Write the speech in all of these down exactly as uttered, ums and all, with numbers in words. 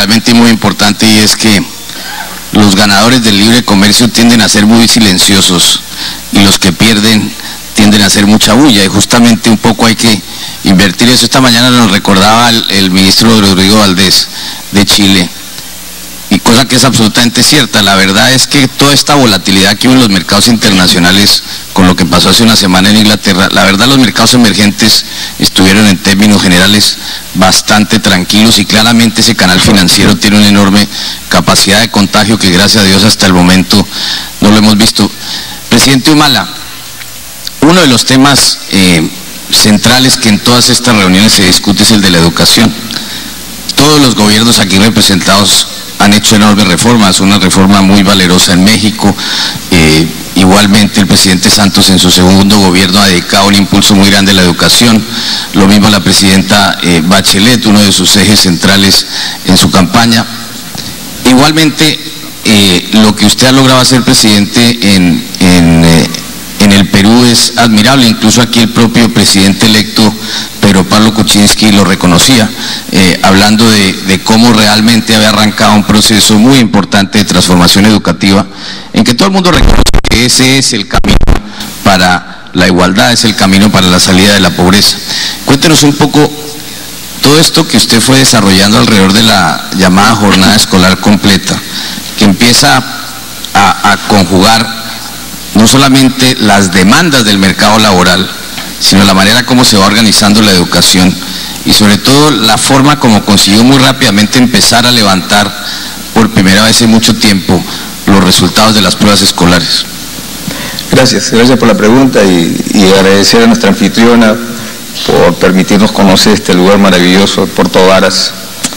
fundamentalmente y muy importante, y es que los ganadores del libre comercio tienden a ser muy silenciosos y los que pierden tienden a hacer mucha bulla, y justamente un poco hay que invertir eso. Esta mañana nos recordaba el, el ministro Rodrigo Valdés de Chile, y cosa que es absolutamente cierta. La verdad es que toda esta volatilidad que hubo en los mercados internacionales con lo que pasó hace una semana en Inglaterra, la verdad los mercados emergentes estuvieron en términos generales bastante tranquilos, y claramente ese canal financiero tiene una enorme capacidad de contagio que gracias a Dios hasta el momento no lo hemos visto. Presidente Humala, uno de los temas eh, centrales que en todas estas reuniones se discute es el de la educación. Todos los gobiernos aquí representados han hecho enormes reformas, una reforma muy valerosa en México, eh, igualmente el presidente Santos en su segundo gobierno ha dedicado un impulso muy grande a la educación, lo mismo la presidenta eh, Bachelet, uno de sus ejes centrales en su campaña. Igualmente, eh, lo que usted ha logrado hacer, presidente, en, en, eh, en el Perú es admirable. Incluso aquí el propio presidente electo, Pedro Pablo Kuczynski, lo reconocía, eh, hablando de, de cómo realmente había arrancado un proceso muy importante de transformación educativa, en que todo el mundo reconoce que ese es el camino para la igualdad, es el camino para la salida de la pobreza. Cuéntenos un poco todo esto que usted fue desarrollando alrededor de la llamada jornada escolar completa, que empieza a, a conjugar no solamente las demandas del mercado laboral, sino la manera como se va organizando la educación, y sobre todo la forma como consiguió muy rápidamente empezar a levantar por primera vez en mucho tiempo los resultados de las pruebas escolares. Gracias, gracias por la pregunta, y, y agradecer a nuestra anfitriona por permitirnos conocer este lugar maravilloso, Puerto Varas.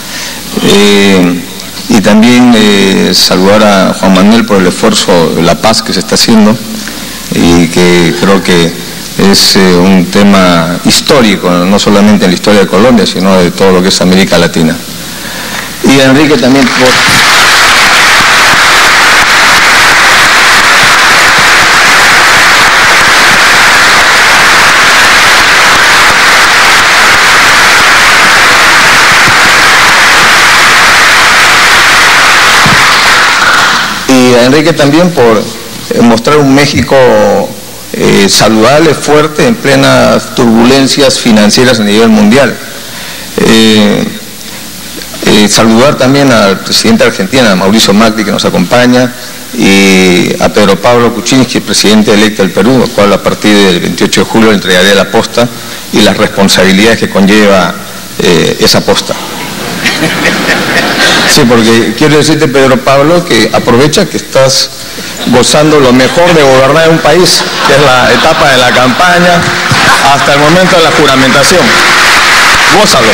Eh, y también eh, saludar a Juan Manuel por el esfuerzo de la paz que se está haciendo, y que creo que es eh, un tema histórico, no solamente en la historia de Colombia, sino de todo lo que es América Latina. Y a Enrique también por... y a Enrique también por mostrar un México eh, saludable, fuerte, en plenas turbulencias financieras a nivel mundial. Eh, eh, saludar también al presidente de Argentina, Mauricio Macri, que nos acompaña, y a Pedro Pablo Kuczynski, presidente electo del Perú, al cual a partir del veintiocho de julio le entregaré la posta y las responsabilidades que conlleva eh, esa posta. Sí, porque quiero decirte, Pedro Pablo, que aprovecha que estás gozando lo mejor de gobernar un país, que es la etapa de la campaña hasta el momento de la juramentación. Gózalo.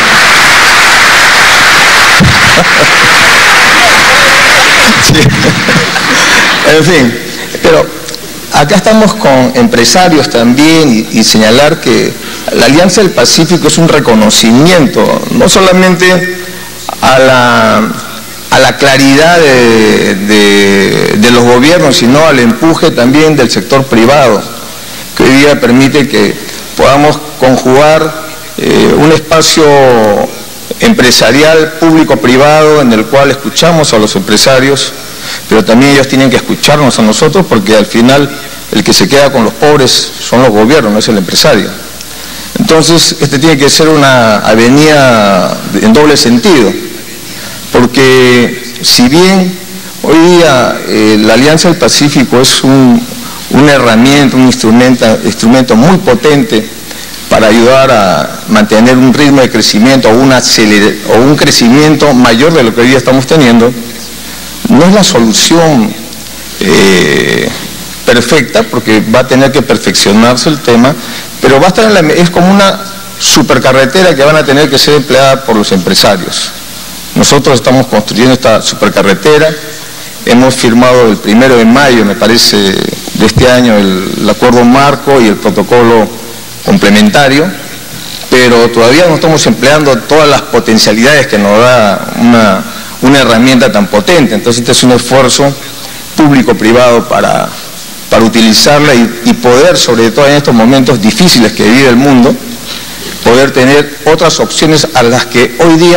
Sí. En fin, pero acá estamos con empresarios también, y, y señalar que la Alianza del Pacífico es un reconocimiento, no solamente a la, a la claridad de, de, de los gobiernos, sino al empuje también del sector privado, que hoy día permite que podamos conjugar eh, un espacio empresarial público-privado en el cual escuchamos a los empresarios, pero también ellos tienen que escucharnos a nosotros, porque al final el que se queda con los pobres son los gobiernos, no es el empresario. Entonces, este tiene que ser una avenida en doble sentido, porque si bien hoy día eh, la Alianza del Pacífico es un, una herramienta, un instrumento, instrumento muy potente para ayudar a mantener un ritmo de crecimiento o, una aceler, o un crecimiento mayor de lo que hoy día estamos teniendo, no es la solución eh, perfecta, porque va a tener que perfeccionarse el tema, pero va a estar en la, es como una supercarretera que van a tener que ser empleada por los empresarios. Nosotros estamos construyendo esta supercarretera, hemos firmado el primero de mayo, me parece, de este año, el, el acuerdo marco y el protocolo complementario, pero todavía no estamos empleando todas las potencialidades que nos da una, una herramienta tan potente. Entonces este es un esfuerzo público-privado para, para utilizarla y, y poder, sobre todo en estos momentos difíciles que vive el mundo, poder tener otras opciones a las que hoy día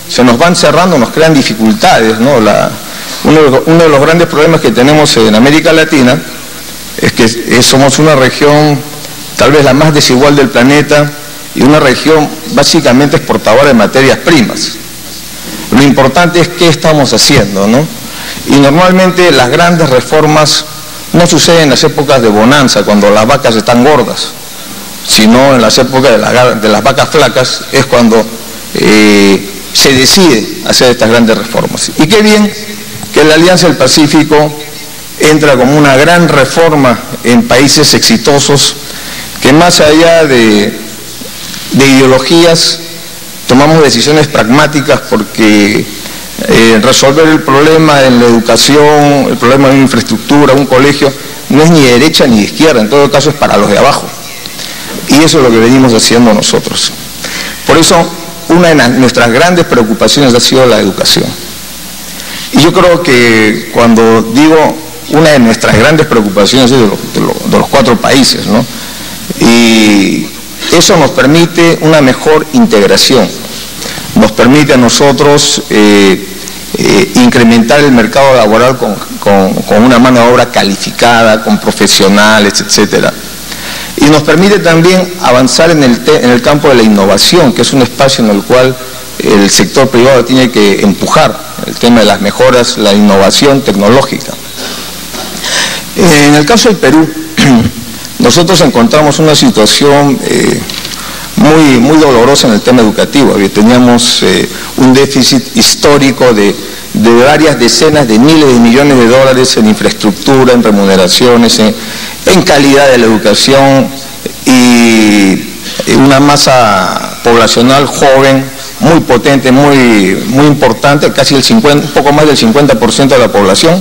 se nos van cerrando, nos crean dificultades, ¿no? La, uno, de los, uno de los grandes problemas que tenemos en América Latina es que es, somos una región tal vez la más desigual del planeta y una región básicamente exportadora de materias primas. Lo importante es qué estamos haciendo, ¿no? Y normalmente las grandes reformas no suceden en las épocas de bonanza, cuando las vacas están gordas, sino en las épocas de, la, de las vacas flacas es cuando eh, se decide hacer estas grandes reformas. Y qué bien que la Alianza del Pacífico entra como una gran reforma en países exitosos que más allá de, de ideologías tomamos decisiones pragmáticas porque eh, resolver el problema en la educación, el problema de una infraestructura, un colegio, no es ni de derecha ni de izquierda, en todo caso es para los de abajo. Y eso es lo que venimos haciendo nosotros. Por eso, una de nuestras grandes preocupaciones ha sido la educación. Y yo creo que cuando digo una de nuestras grandes preocupaciones es de los, de los, de los cuatro países, ¿no? Y eso nos permite una mejor integración, nos permite a nosotros eh, eh, incrementar el mercado laboral con, con, con una mano de obra calificada, con profesionales, etcétera. Y nos permite también avanzar en el, te, en el campo de la innovación, que es un espacio en el cual el sector privado tiene que empujar el tema de las mejoras, la innovación tecnológica. En el caso del Perú, nosotros encontramos una situación eh, muy, muy dolorosa en el tema educativo. Teníamos eh, un déficit histórico de, de varias decenas de miles de millones de dólares en infraestructura, en remuneraciones, en, en calidad de la educación y una masa poblacional joven, muy potente, muy, muy importante, casi el cincuenta, un poco más del cincuenta por ciento de la población,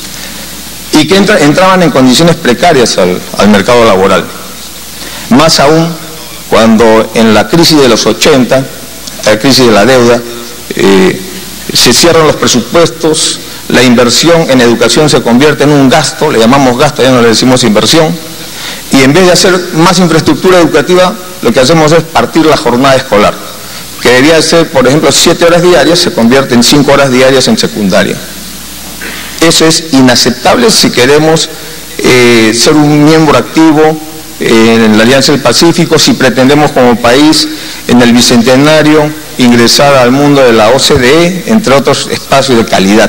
y que entra, entraban en condiciones precarias al, al mercado laboral. Más aún cuando en la crisis de los ochenta, la crisis de la deuda, eh, se cierran los presupuestos, la inversión en educación se convierte en un gasto, le llamamos gasto, ya no le decimos inversión, y en vez de hacer más infraestructura educativa, lo que hacemos es partir la jornada escolar, que debía ser, por ejemplo, siete horas diarias, se convierte en cinco horas diarias en secundaria. Eso es inaceptable si queremos eh, ser un miembro activo eh, en la Alianza del Pacífico, si pretendemos como país en el Bicentenario ingresar al mundo de la O C D E, entre otros espacios de calidad.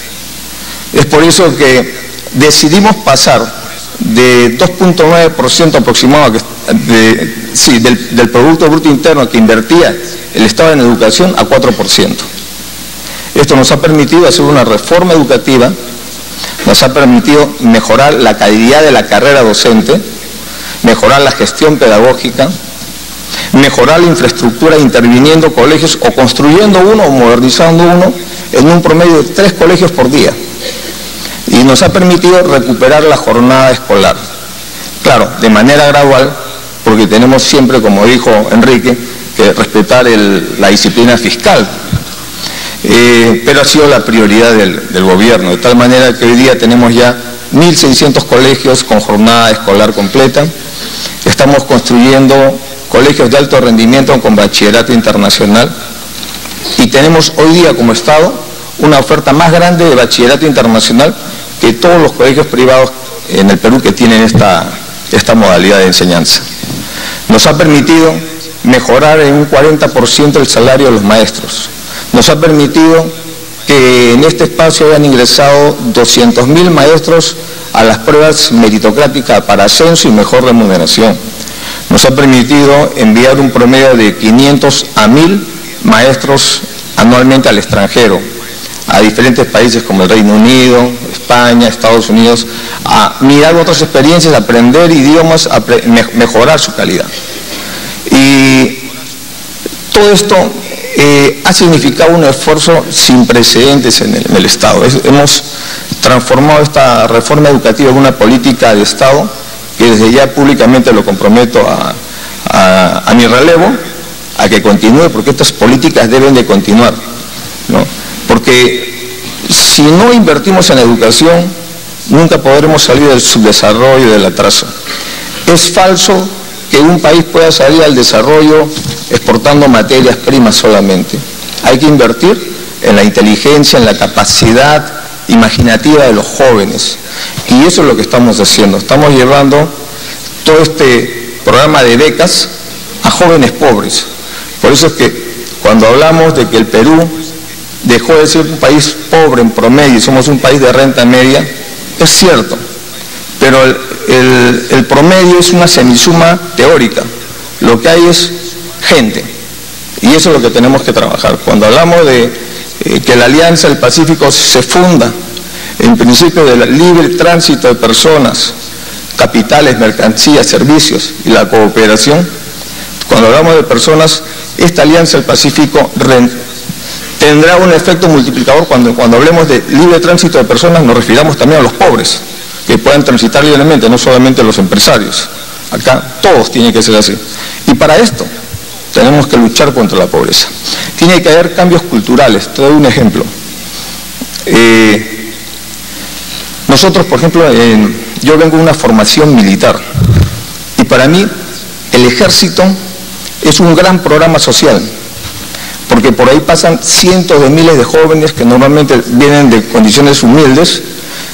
Es por eso que decidimos pasar de dos punto nueve por ciento aproximado de, sí, del, del Producto Bruto Interno que invertía el Estado en educación a cuatro por ciento. Esto nos ha permitido hacer una reforma educativa, nos ha permitido mejorar la calidad de la carrera docente, mejorar la gestión pedagógica, mejorar la infraestructura interviniendo colegios o construyendo uno o modernizando uno en un promedio de tres colegios por día. Y nos ha permitido recuperar la jornada escolar. Claro, de manera gradual, porque tenemos siempre, como dijo Enrique, que respetar el, la disciplina fiscal. Eh, pero ha sido la prioridad del, del gobierno, de tal manera que hoy día tenemos ya mil seiscientos colegios con jornada escolar completa. Estamos construyendo colegios de alto rendimiento con bachillerato internacional y tenemos hoy día como Estado una oferta más grande de bachillerato internacional que todos los colegios privados en el Perú que tienen esta, esta modalidad de enseñanza. Nos ha permitido mejorar en un cuarenta por ciento el salario de los maestros. Nos ha permitido que en este espacio hayan ingresado doscientos mil maestros a las pruebas meritocráticas para ascenso y mejor remuneración. Nos ha permitido enviar un promedio de quinientos a mil maestros anualmente al extranjero, a diferentes países como el Reino Unido, España, Estados Unidos, a mirar otras experiencias, aprender idiomas, a mejorar su calidad. Y todo esto eh, ha significado un esfuerzo sin precedentes en el, en el Estado. Es, hemos transformado esta reforma educativa en una política de Estado que desde ya públicamente lo comprometo a, a, a mi relevo, a que continúe, porque estas políticas deben de continuar, ¿no? Porque si no invertimos en educación, nunca podremos salir del subdesarrollo y del atraso. Es falso que un país pueda salir al desarrollo exportando materias primas solamente. Hay que invertir en la inteligencia, en la capacidad imaginativa de los jóvenes. Y eso es lo que estamos haciendo. Estamos llevando todo este programa de becas a jóvenes pobres. Por eso es que cuando hablamos de que el Perú dejó de ser un país pobre en promedio y somos un país de renta media, es cierto, pero el, el, el promedio es una semisuma teórica. Lo que hay es gente, y eso es lo que tenemos que trabajar. Cuando hablamos de eh, que la Alianza del Pacífico se funda en principio del libre tránsito de personas, capitales, mercancías, servicios y la cooperación, cuando hablamos de personas, esta Alianza del Pacífico tendrá un efecto multiplicador. Cuando, cuando hablemos de libre tránsito de personas nos refiramos también a los pobres, que puedan transitar libremente, no solamente los empresarios. Acá todos tienen que ser así. Y para esto tenemos que luchar contra la pobreza. Tiene que haber cambios culturales. Te doy un ejemplo. Eh, nosotros, por ejemplo, en, yo vengo de una formación militar y para mí el ejército es un gran programa social, porque por ahí pasan cientos de miles de jóvenes que normalmente vienen de condiciones humildes,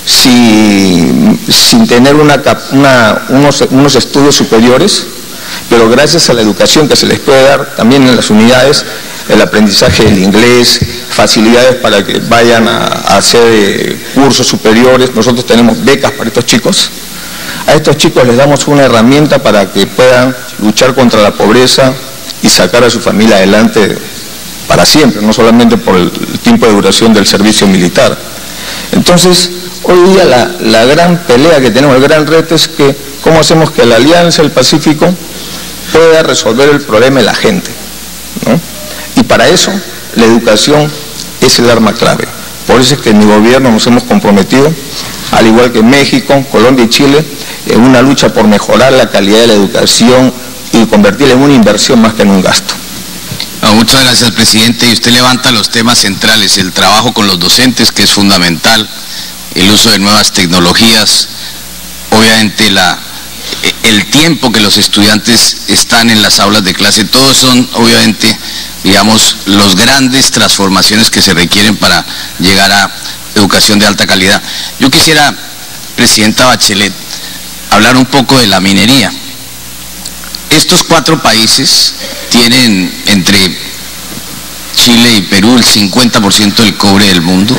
sin, sin tener una, una, unos, unos estudios superiores, pero gracias a la educación que se les puede dar también en las unidades, el aprendizaje del inglés, facilidades para que vayan a, a hacer eh, cursos superiores. Nosotros tenemos becas para estos chicos. A estos chicos les damos una herramienta para que puedan luchar contra la pobreza y sacar a su familia adelante para siempre, no solamente por el tiempo de duración del servicio militar. Entonces, hoy día la, la gran pelea que tenemos, el gran reto es que cómo hacemos que la Alianza del Pacífico pueda resolver el problema de la gente, ¿no? Y para eso la educación es el arma clave. Por eso es que en mi gobierno nos hemos comprometido, al igual que México, Colombia y Chile, en una lucha por mejorar la calidad de la educación y convertirla en una inversión más que en un gasto. Oh, muchas gracias, presidente. Y usted levanta los temas centrales, el trabajo con los docentes, que es fundamental, el uso de nuevas tecnologías, obviamente la, el tiempo que los estudiantes están en las aulas de clase, todos son obviamente, digamos, los grandes transformaciones que se requieren para llegar a educación de alta calidad. Yo quisiera, presidenta Bachelet, hablar un poco de la minería. Estos cuatro países tienen entre Chile y Perú el cincuenta por ciento del cobre del mundo.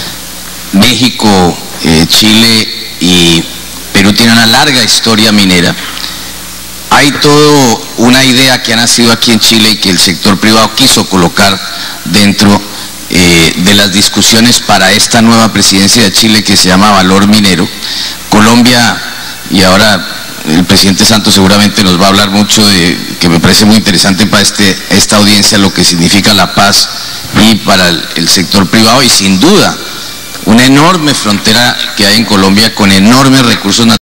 México, eh, Chile y Perú tienen una larga historia minera. Hay toda una idea que ha nacido aquí en Chile y que el sector privado quiso colocar dentro eh, de las discusiones para esta nueva presidencia de Chile, que se llama Valor Minero. Colombia, y ahora el presidente Santos seguramente nos va a hablar mucho de, que me parece muy interesante para este, esta audiencia, lo que significa la paz y para el, el sector privado, y sin duda una enorme frontera que hay en Colombia con enormes recursos naturales.